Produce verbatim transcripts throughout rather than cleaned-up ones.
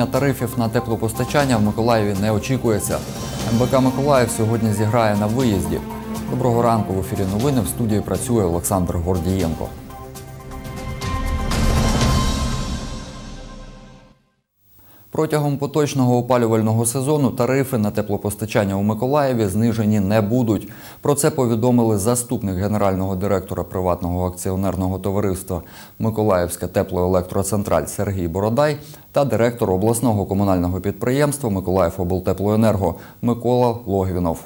тарифів на теплопостачання в Миколаєві не очікується. ем бе ка «Миколаїв» сьогодні зіграє на виїзді. Доброго ранку, в ефірі новини, в студії працює Олександр Гордієнко. Протягом поточного опалювального сезону тарифи на теплопостачання у Миколаєві знижені не будуть. Про це повідомили заступник генерального директора приватного акціонерного товариства «Миколаївська теплоелектроцентраль» Сергій Бородай та директор обласного комунального підприємства «Миколаївоблтеплоенерго» Микола Логвінов.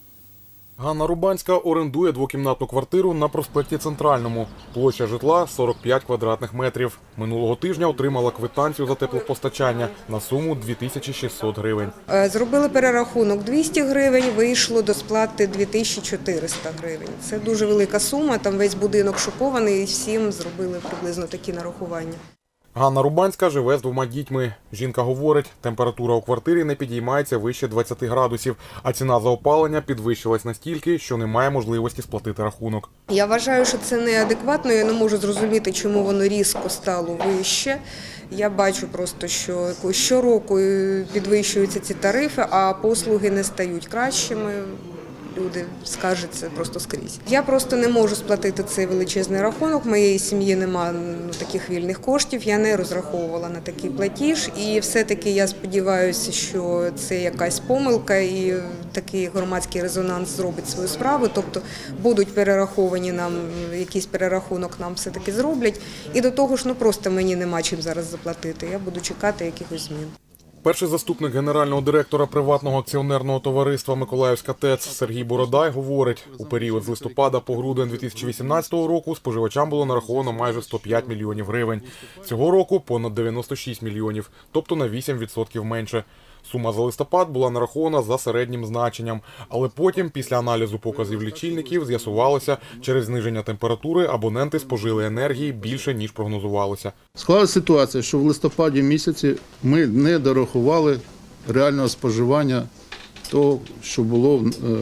Ганна Рубанська орендує двокімнатну квартиру на проспекті Центральному. Площа житла – сорок п'ять квадратних метрів. Минулого тижня отримала квитанцію за теплопостачання на суму дві тисячі шістсот гривень. Зробили перерахунок двісті гривень, вийшло до сплати дві тисячі чотириста гривень. Це дуже велика сума, там весь будинок шокований і всім зробили приблизно такі нарахування. Ганна Рубанська живе з двома дітьми. Жінка говорить, температура у квартирі не підіймається вище двадцяти градусів, а ціна за опалення підвищилась настільки, що немає можливості сплатити рахунок. Я вважаю, що це неадекватно, я не можу зрозуміти, чому воно різко стало вище. Я бачу просто, що щороку підвищуються ці тарифи, а послуги не стають кращими. Люди скаржаться просто скрізь. Я просто не можу сплатити цей величезний рахунок, моєї сім'ї немає ну, таких вільних коштів, я не розраховувала на такий платіж. І все-таки я сподіваюся, що це якась помилка і такий громадський резонанс зробить свою справу. Тобто будуть перераховані нам, якийсь перерахунок нам все-таки зроблять. І до того ж, ну просто мені нема чим зараз заплатити, я буду чекати якихось змін. Перший заступник генерального директора приватного акціонерного товариства «Миколаївська ТЕЦ» Сергій Бородай говорить, у період з листопада по грудень дві тисячі вісімнадцятого року споживачам було нараховано майже сто п'ять мільйонів гривень. Цього року понад дев'яносто шість мільйонів, тобто на вісім відсотків менше. Сума за листопад була нарахована за середнім значенням, але потім, після аналізу показів лічильників, з'ясувалося, через зниження температури абоненти спожили енергії більше, ніж прогнозувалося. Склалася ситуація, що в листопаді місяці ми не дорахували реального споживання того, що було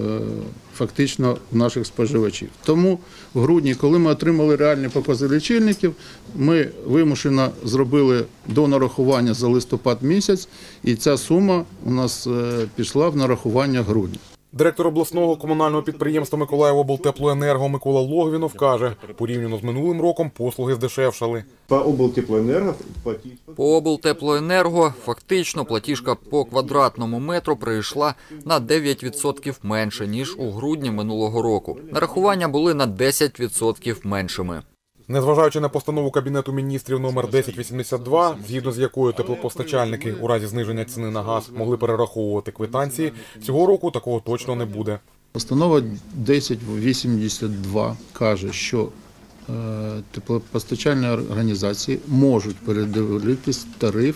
фактично в наших споживачів. Тому в грудні, коли ми отримали реальні покази лічильників, ми вимушено зробили донарахування за листопад місяць, і ця сума у нас пішла в нарахування грудня. Директор обласного комунального підприємства «Миколаївоблтеплоенерго» Микола Логвінов каже, порівняно з минулим роком послуги здешевшали. По облтеплоенерго По облтеплоенерго фактично платіжка по квадратному метру прийшла на дев'ять відсотків менше, ніж у грудні минулого року. Нарахування були на десять відсотків меншими. Незважаючи на постанову Кабінету міністрів номер десять вісімдесят два, згідно з якою теплопостачальники у разі зниження ціни на газ могли перераховувати квитанції, цього року такого точно не буде. Постанова десять вісімдесят два каже, що теплопостачальні організації можуть передивитись тариф,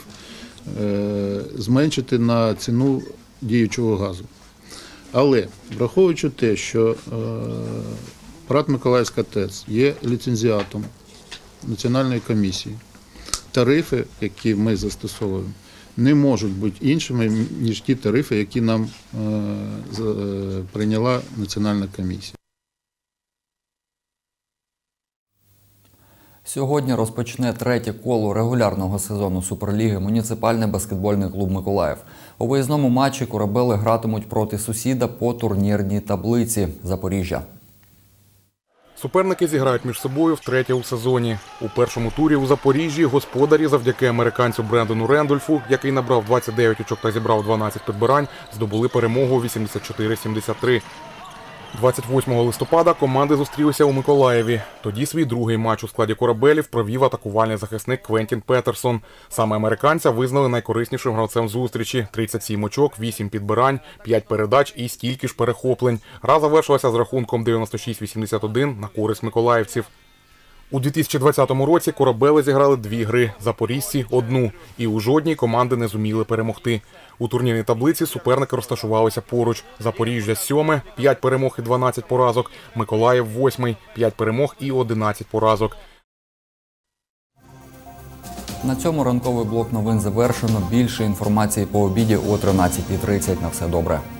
зменшити на ціну діючого газу. Але, враховуючи те, що ПрАТ «Миколаївська ТЕЦ» є ліцензіатом Національної комісії, тарифи, які ми застосовуємо, не можуть бути іншими, ніж ті тарифи, які нам прийняла Національна комісія. Сьогодні розпочне третє коло регулярного сезону Суперліги муніципальний баскетбольний клуб «Миколаїв». У виїзному матчі корабели гратимуть проти сусіда по турнірній таблиці – Запоріжжя. Суперники зіграють між собою втретє у сезоні. У першому турі у Запоріжжі господарі завдяки американцю Брендону Рендольфу, який набрав двадцять дев'ять очок та зібрав дванадцять підбирань, здобули перемогу вісімдесят чотири сімдесят три. двадцять восьмого листопада команди зустрілися у Миколаєві. Тоді свій другий матч у складі корабелів провів атакувальний захисник Квентін Петерсон. Саме американця визнали найкориснішим гравцем зустрічі – тридцять сім очок, вісім підбирань, п'ять передач і стільки ж перехоплень. Гра завершилася з рахунком дев'яносто шість вісімдесят один на користь миколаївців. У дві тисячі двадцятому році корабели зіграли дві гри, запоріжці – одну, і у жодній команди не зуміли перемогти. У турнірній таблиці суперники розташувалися поруч. Запоріжжя – сьоме, п'ять перемог і дванадцять поразок, Миколаїв – восьмий, п'ять перемог і одинадцять поразок. На цьому ранковий блок новин завершено. Більше інформації по обіді о тринадцятій тридцять. На все добре.